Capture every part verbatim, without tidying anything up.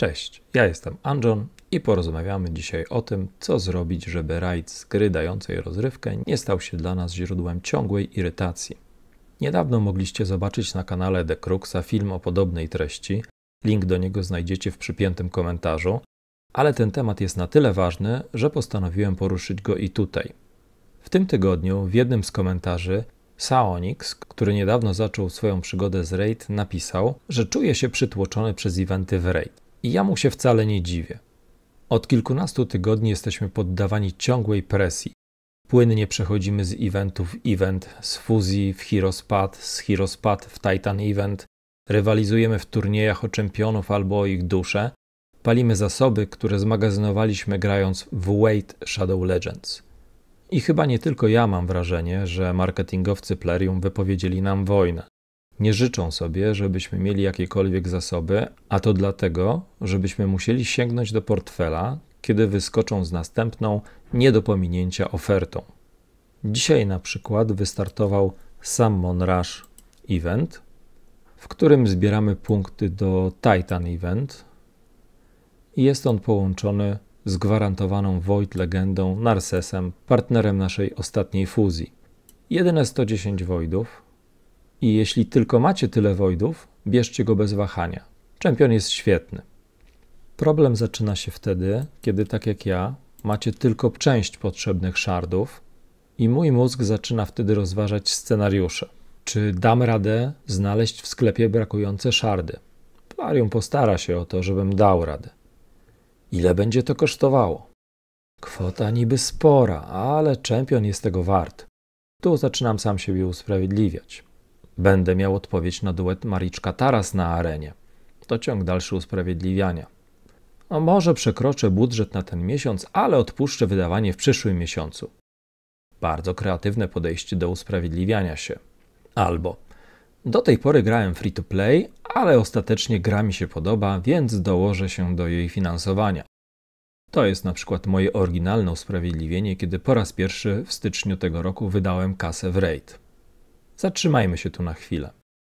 Cześć, ja jestem Anjon i porozmawiamy dzisiaj o tym, co zrobić, żeby rajd z gry dającej rozrywkę nie stał się dla nas źródłem ciągłej irytacji. Niedawno mogliście zobaczyć na kanale The Cruxa film o podobnej treści, link do niego znajdziecie w przypiętym komentarzu, ale ten temat jest na tyle ważny, że postanowiłem poruszyć go i tutaj. W tym tygodniu w jednym z komentarzy Saonix, który niedawno zaczął swoją przygodę z Raid, napisał, że czuje się przytłoczony przez eventy w Raid. I ja mu się wcale nie dziwię. Od kilkunastu tygodni jesteśmy poddawani ciągłej presji. Płynnie przechodzimy z eventu w event, z fuzji w Heroes Path, z Heroes Path w Titan Event, rywalizujemy w turniejach o czempionów albo o ich dusze, palimy zasoby, które zmagazynowaliśmy grając w Wait Shadow Legends. I chyba nie tylko ja mam wrażenie, że marketingowcy Plarium wypowiedzieli nam wojnę. Nie życzą sobie, żebyśmy mieli jakiekolwiek zasoby, a to dlatego, żebyśmy musieli sięgnąć do portfela, kiedy wyskoczą z następną, nie do pominięcia ofertą. Dzisiaj na przykład wystartował Summon Rush Event, w którym zbieramy punkty do Titan Event i jest on połączony z gwarantowaną Void Legendą Narsesem, partnerem naszej ostatniej fuzji. Jedyne sto dziesięć Voidów. I jeśli tylko macie tyle Voidów, bierzcie go bez wahania. Czempion jest świetny. Problem zaczyna się wtedy, kiedy tak jak ja, macie tylko część potrzebnych shardów i mój mózg zaczyna wtedy rozważać scenariusze. Czy dam radę znaleźć w sklepie brakujące shardy? Plarium postara się o to, żebym dał radę. Ile będzie to kosztowało? Kwota niby spora, ale czempion jest tego wart. Tu zaczynam sam siebie usprawiedliwiać. Będę miał odpowiedź na duet Mariczka-Taras na arenie. To ciąg dalszy usprawiedliwiania. No może przekroczę budżet na ten miesiąc, ale odpuszczę wydawanie w przyszłym miesiącu. Bardzo kreatywne podejście do usprawiedliwiania się. Albo do tej pory grałem free to play, ale ostatecznie gra mi się podoba, więc dołożę się do jej finansowania. To jest na przykład moje oryginalne usprawiedliwienie, kiedy po raz pierwszy w styczniu tego roku wydałem kasę w Raid. Zatrzymajmy się tu na chwilę.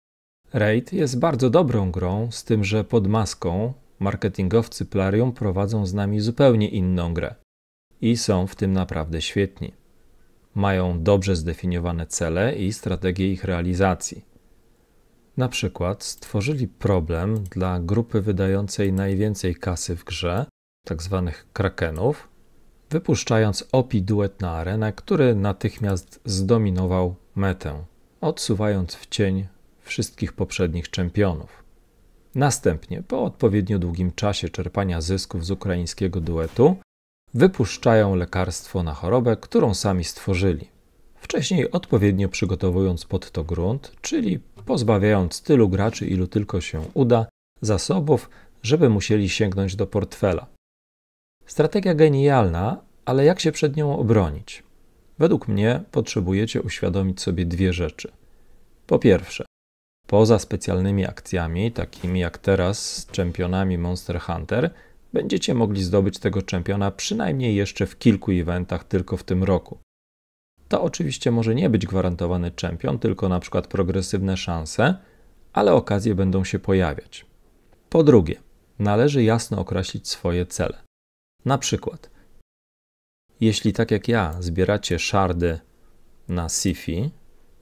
Raid jest bardzo dobrą grą, z tym, że pod maską marketingowcy Plarium prowadzą z nami zupełnie inną grę. I są w tym naprawdę świetni. Mają dobrze zdefiniowane cele i strategie ich realizacji. Na przykład stworzyli problem dla grupy wydającej najwięcej kasy w grze, tzw. krakenów, wypuszczając O P duet na arenę, który natychmiast zdominował metę, odsuwając w cień wszystkich poprzednich czempionów. Następnie, po odpowiednio długim czasie czerpania zysków z ukraińskiego duetu, wypuszczają lekarstwo na chorobę, którą sami stworzyli. Wcześniej odpowiednio przygotowując pod to grunt, czyli pozbawiając tylu graczy, ilu tylko się uda, zasobów, żeby musieli sięgnąć do portfela. Strategia genialna, ale jak się przed nią obronić? Według mnie potrzebujecie uświadomić sobie dwie rzeczy. Po pierwsze, poza specjalnymi akcjami, takimi jak teraz z czempionami Monster Hunter, będziecie mogli zdobyć tego czempiona przynajmniej jeszcze w kilku eventach tylko w tym roku. To oczywiście może nie być gwarantowany czempion, tylko na przykład progresywne szanse, ale okazje będą się pojawiać. Po drugie, należy jasno określić swoje cele. Na przykład, jeśli tak jak ja zbieracie shardy na Sifi,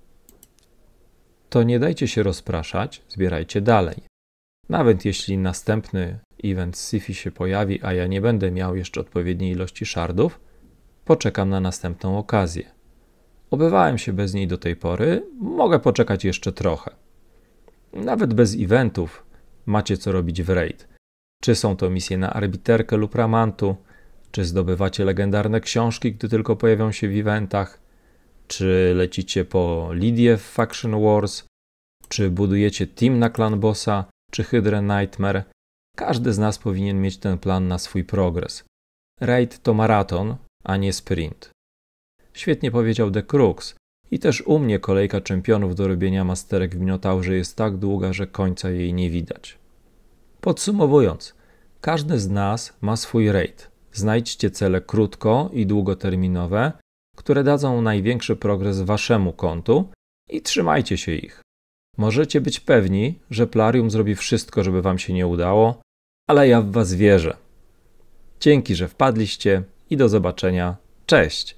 to nie dajcie się rozpraszać, zbierajcie dalej. Nawet jeśli następny event z Sifi się pojawi, a ja nie będę miał jeszcze odpowiedniej ilości shardów, poczekam na następną okazję. Obywałem się bez niej do tej pory, mogę poczekać jeszcze trochę. Nawet bez eventów macie co robić w Raid. Czy są to misje na arbiterkę lub ramantu, czy zdobywacie legendarne książki, gdy tylko pojawią się w eventach, czy lecicie po Lidię w Faction Wars, czy budujecie team na Clan Bossa, czy Hydrę Nightmare. Każdy z nas powinien mieć ten plan na swój progres. Raid to maraton, a nie sprint. Świetnie powiedział The Crux. I też u mnie kolejka czempionów do robienia masterek w Minotaurze jest tak długa, że końca jej nie widać. Podsumowując, każdy z nas ma swój raid. Znajdźcie cele krótko- i długoterminowe, które dadzą największy progres waszemu kontu i trzymajcie się ich. Możecie być pewni, że Plarium zrobi wszystko, żeby wam się nie udało, ale ja w was wierzę. Dzięki, że wpadliście i do zobaczenia. Cześć!